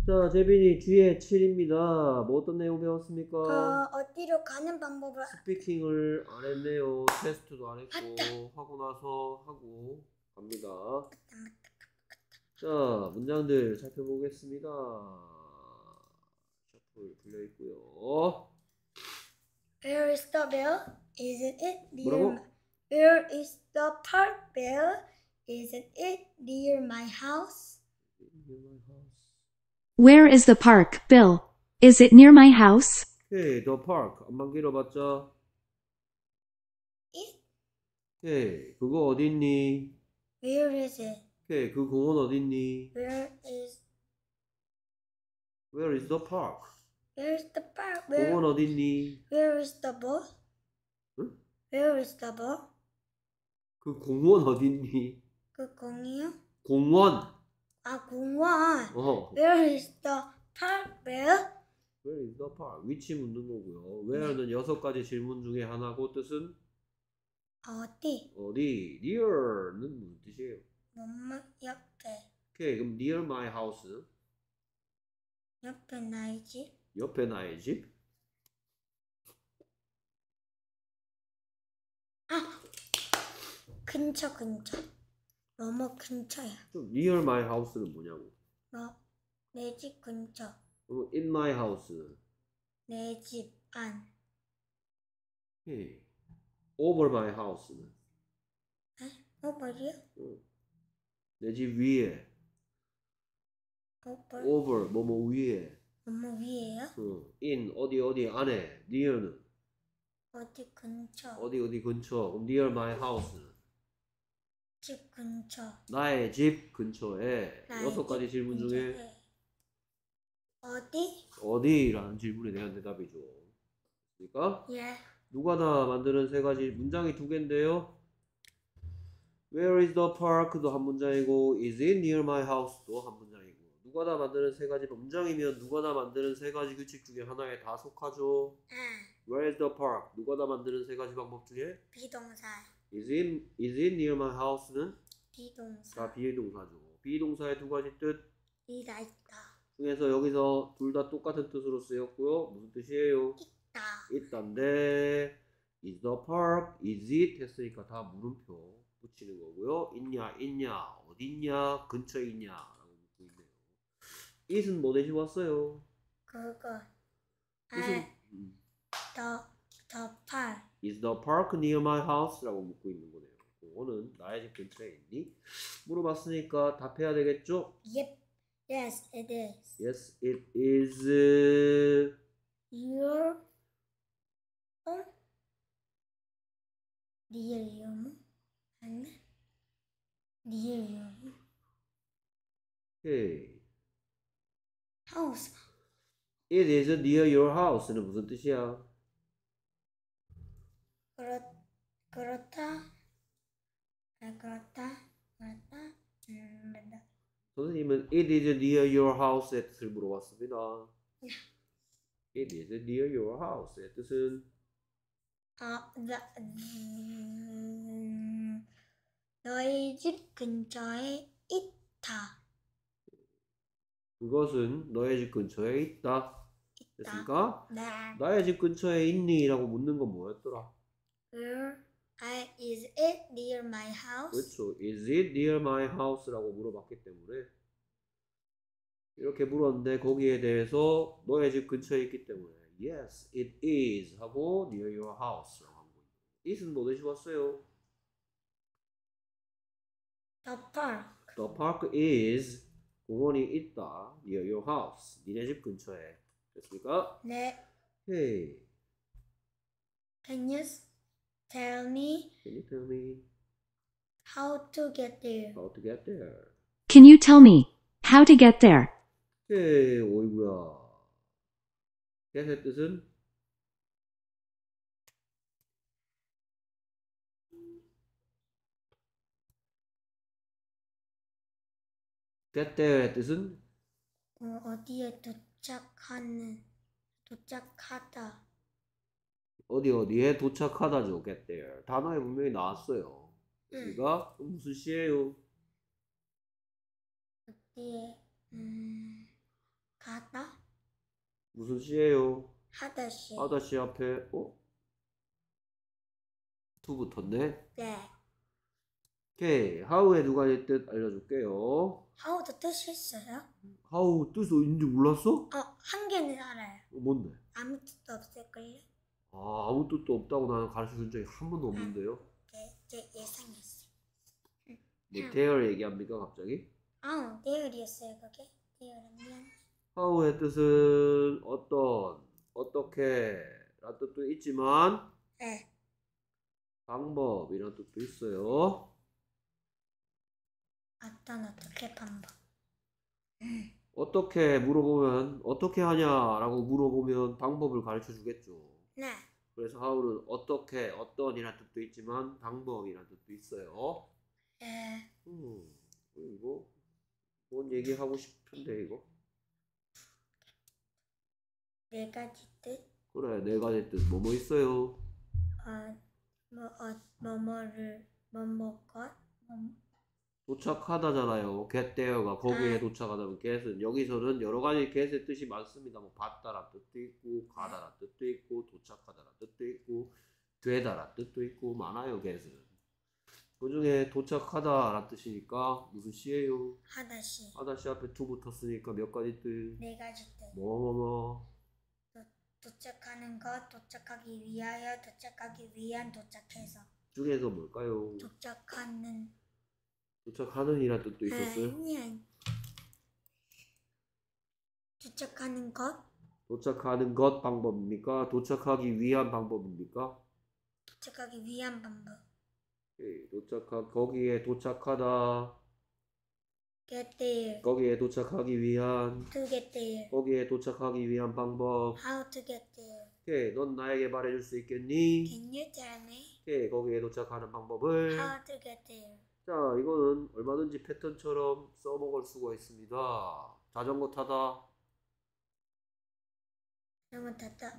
자, 재빈이 뒤에 7입니다. 뭐 어떤 내용 배웠습니까? 어디로 가는 방법을 스피킹을 안 했네요. 테스트도 안 했고 하고 나서 하고 갑니다. 자, 문장들 살펴보겠습니다. 셔플 풀려 있고요. Where is the bell? Isn't it near 뭐라고? my... Where is the park bell? Isn't it near my house? Where is the park, Bill? Is it near my house? 오케이, the park. 안만 길어봤자. It? 오케이, 그거 어딨니? Where is it? 오케이, 그 공원 어딨니? Where is the park? the park? 공원 어딨니? Where is the ball? 응? Where is the ball? 그 공원 어딨니? 그 공이요? 공원. 공원. 어. Where is the park bell? Where is the park? 위치 묻는 거고요. Where는 6가지 질문 중에 하나고 뜻은 어디? 어디. Near는 무슨 뜻이에요? 뭐뭐 옆에. 오케이, 그럼 near my house. 옆에 나의 집. 옆에 나의 집. 근처. 뭐뭐 근처야. 그럼 near my house는 뭐냐고. 내 집 근처. 그럼 in my house는 내 집 안. 오케이. over my house는 뭐요? 내 집 위에. over 뭐뭐 위에. 뭐뭐 위에요? in 어디 안에. near는 어디 근처. 어디 근처. 그럼 near my house는 집 근처. 나의 집 근처에. 나의 6가지 집 질문 중에 근처에. 어디? 어디라는 질문에 대한 대답이죠. 그러니까 예. 누가 다 만드는 3가지 문장이 2개인데요. Where is the park도 한 문장이고 Is it near my house도 한 문장이고 누가 다 만드는 3가지 문장이면 누가 다 만드는 3가지 규칙 중에 하나에 다 속하죠. Where is the park? 누가 다 만드는 3가지 방법 중에 비동사. Is it near my house는 비동사. 다 비동사죠. 비동사의 2가지 뜻 이다 있다. 중에서 여기서 둘 다 똑같은 뜻으로 쓰였고요. 무슨 뜻이에요? 있다인데 is the park, is it 했으니까 다 물음표 붙이는 거고요. 있냐, 어딨냐, 근처에 있냐 라고 묻고 있네요. it은 뭐 대신 왔어요? 그거. 뜻은 the park. is the park near my house 라고 묻고 있는 거네요. 그거는 나의 집 근처에 있니? 물어봤으니까 답해야 되겠죠? Yep. Yes, it is. Yes, it is. Your home? Near your home? 아니? Near your home? Okay. House. It is near your house는 무슨 뜻이야? 그렇다. 선생님은 it is near your house의 뜻을 물어봤습니다. It is near your house의 뜻은 너희 집 근처에 있다. 그것은 너의 집 근처에 있다. 됐습니까? 네. 나의 집 근처에 있니? 라고 묻는 건 뭐였더라? Is it near my house? 그렇죠. Is it near my house? 라고 물어봤기 때문에 이렇게 물었는데 거기에 대해서 너의 집 근처에 있기 때문에 Yes, it is 하고 near your house 라고 한 거예요. it은 뭐 대신 왔어요? The park. The park is 공원이 있다. near your house. 니네 집 근처에. 됐습니까? 네. Hey. Can you tell me how to get there? How to get there? Can you tell me how to get there? Hey, 오이구야. get의 뜻은 get there의 뜻은 어디에 도착하다. 어디에 도착하다죠. get there. 단어에 분명히 나왔어요. 우리가 무슨 시예요? 어디에 무슨 시예요? 하다시. 하다시 앞에 to 붙었네. 네. 오케이. how의 두 가지 뜻 알려줄게요. how도 뜻이 있어요? how 뜻 있는지 몰랐어? 한 개는 알아요. 뭔데? 아무 뜻도 없을걸요? 아무 뜻도 없다고 나는 가르쳐 준 적이 한 번도 없는데요. 네, 제 예상했어요. 뭐 대열 얘기합니까 갑자기? 대열이었어요, 그게? 대열은 미안. how의 뜻은 어떤, 어떻게 라는 뜻도 있지만 네. 방법이라는 뜻도 있어요. 어떻게 방법? 어떻게 물어보면 어떻게 하냐라고 물어보면 방법을 가르쳐 주겠죠. 네. 그래서 how는 어떻게, 어떤이라는 뜻도 있지만 방법이라는 뜻도 있어요. 네. 이거 뭔 얘기하고 싶은데 이거? 네 가지 뜻? 그래, 네 가지 뜻 뭐뭐 있어요? 뭐뭐것? 도착하다잖아요. get there가 거기에 도착하다면 get은 여기서는 여러 가지 get의 뜻이 많습니다. 뭐 받다란 뜻도 있고 가다란 뜻도 있고 도착하다란 뜻도 있고 되다란 뜻도 있고 많아요. get은. 그 중에 도착하다란 뜻이니까 무슨 시예요? 하다시. 하다시 앞에 to 붙었으니까 몇 가지 뜻? 네 가지 뜻. 뭐뭐뭐 도착하는 것, 도착하기 위하여, 도착하기 위한, 도착해서. 중에서 뭘까요? 도착하는. 도착하는 이란 뜻도 있었어요? 아니. 도착하는 것, 도착하는 것 방법입니까? 도착하기 위한 방법입니까? 도착하기 위한 방법. 거기에 도착하다. Get there. 거기에 도착하기 위한. To get there. 거기에 도착하기 위한 방법. How to get there. 오케이, 넌 나에게 말해줄 수 있겠니? Can you tell me 오케이, 거기에 도착하는 방법을. how to get there? 자, 이거는 얼마든지 패턴처럼 써먹을 수가 있습니다. 자전거 타다. 잘못했다.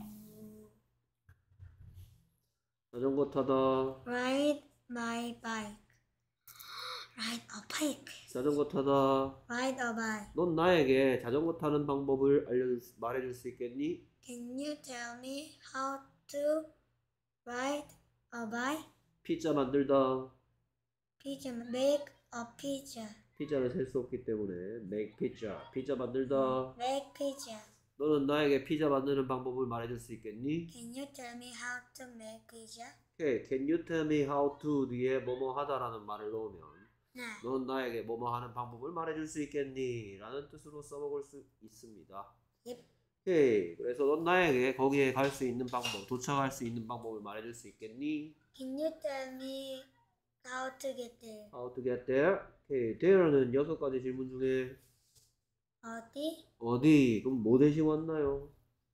자전거 타다. Ride my bike. Ride a bike. 자전거 타다. Ride a bike. 넌 나에게 자전거 타는 방법을 말해줄 수 있겠니? Can you tell me how to ride a bike? 피자 만들다. Pizza. Make a pizza. 피자를 셀 수 없기 때문에 make pizza. 피자 만들다. Make pizza. 너는 나에게 피자 만드는 방법을 말해줄 수 있겠니? Can you tell me how to make pizza? 오케이, can you tell me how to 뒤에 뭐뭐 하다라는 말을 넣으면 네. 넌 나에게 뭐뭐 하는 방법을 말해줄 수 있겠니? 라는 뜻으로 써먹을 수 있습니다. Yep. 오케이, 그래서 넌 나에게 거기에 갈 수 있는 방법, 도착할 수 있는 방법을 말해줄 수 있겠니? Can you tell me how to get there? How to get there? 오케이, there는 6가지 질문 중에 어디? 어디? 그럼 뭐 대신 왔나요?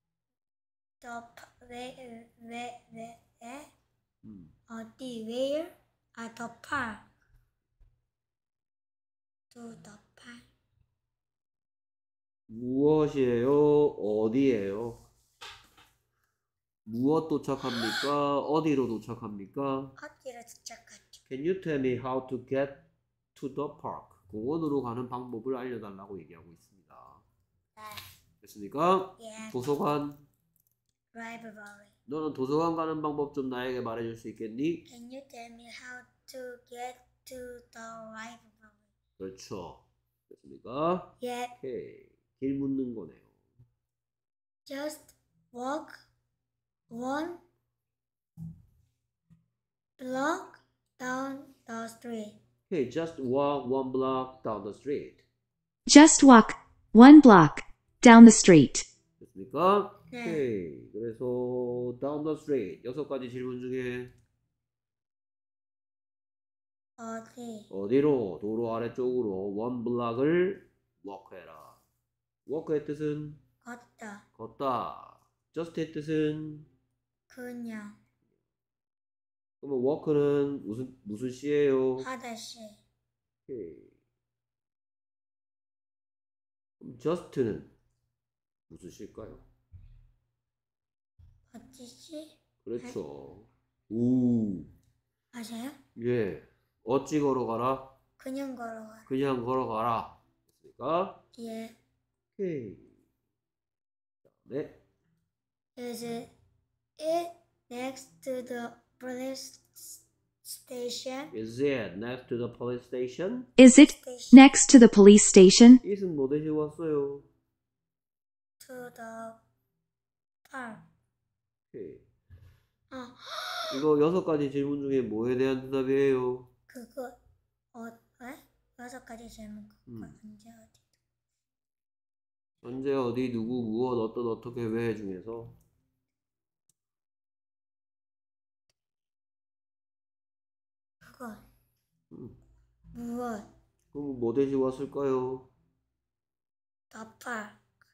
왜? 음. 어디? Where? The park. To the park. 무엇이에요? 어디예요? 무엇 도착합니까? 어디로 도착합니까? 어디로 도착하죠? Can you tell me how to get to the park? 공원으로 가는 방법을 알려달라고 얘기하고 있습니다. 네. 됐습니까? 예. 도서관. Library. 너는 도서관 가는 방법 좀 나에게 말해줄 수 있겠니? Can you tell me how to get to the library? 그렇죠. 됐습니까? 예. 오케이. 길 묻는 거네요. Just walk one block down the street. Okay, just walk 1 block down the street. Just walk 1 block down the street. 됐습니까? 네. 오케이. 그래서 down the street 6가지 질문 중에 어디? 어디로? 도로 아래쪽으로 1 block을 walk해라. walk의 뜻은 걷다. 걷다. just의 뜻은 그냥. 그러면 walk는 무슨 시예요? 하다시. 오케이. 그럼 just는 무슨 시일까요? 어찌시? 그렇죠. 우. 맞아요? 예. 어찌 걸어가라? 그냥 걸어가. 그냥 걸어가라. 됐습니까? 예. 오케이. 자, 네. Is it next to the police station? Is it next to the police station? Is it next to the police station? it은 뭐 대시고 왔어요? To the park. 오케이. 아, 이거 6가지 질문 중에 뭐에 대한 대답이에요? 그거 왜? 6가지 질문 그거 언제 어디? 언제 어디 누구 무엇 어떤 어떻게 왜 중에서 그거 음. 무엇? 그럼 뭐 대시고 왔을까요? The park.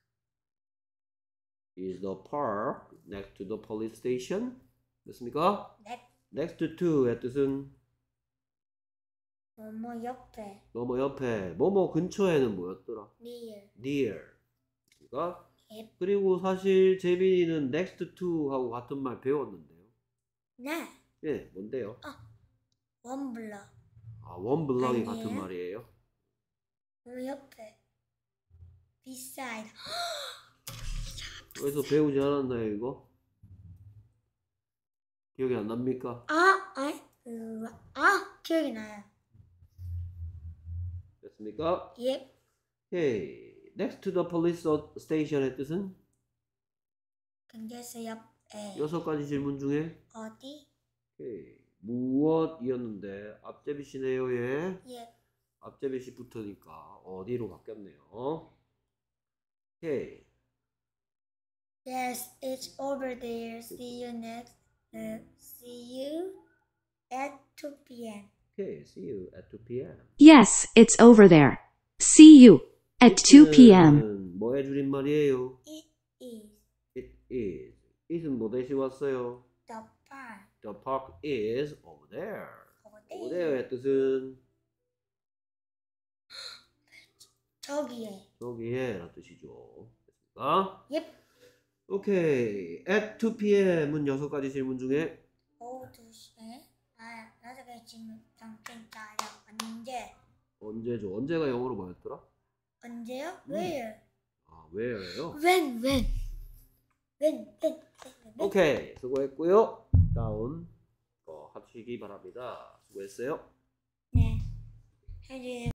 Is the park next to the police station? 됐습니까? 네. Next to의 뜻은 뭐뭐 옆에. 뭐뭐 옆에 뭐뭐 근처에는 뭐였더라? near. near. 그러니까 예. 그리고 사실 재민이는 next to 하고 같은 말 배웠는데요. 네. 예, 뭔데요? 원 블럭. 아, 원 블럭이 아니에요? 같은 말이에요. 뭐 옆에. beside. 어디서 배우지 않았나요, 이거? 기억이 안 납니까? 기억이 나요. 됐습니까? 예. 오케이. Next to the police station의 뜻은? 경계서 옆에. 6가지 질문 중에 어디? 오케이. 무엇이었는데 앞제비시네요, 얘. 예. 앞제비시 붙으니까 어디로 바뀌었네요. 오케이. Yes, it's over there. See you next. See you at 2 p.m. 오케이. See you at 2 p.m. Yes, it's over there. See you at 2 p.m. it은 뭐의 줄임말이에요? It is It is. it은 뭐 대시 왔어요? the park. The park is over there. over over there. there의 뜻은 저기에. 저기에 라는 뜻이죠. 됐습니까? Yep. 오케이. At 2 p.m.은 6가지 질문 중에 오후 2시에. 나중에 지금 당장 따라. 언제? 언제죠? 언제가 영어로 뭐였더라? 언제요? Where? 아, where예요? When? 오케이. 수고했고요. 다운 거 하시기 바랍니다. 수고했어요. 네. 해주세요.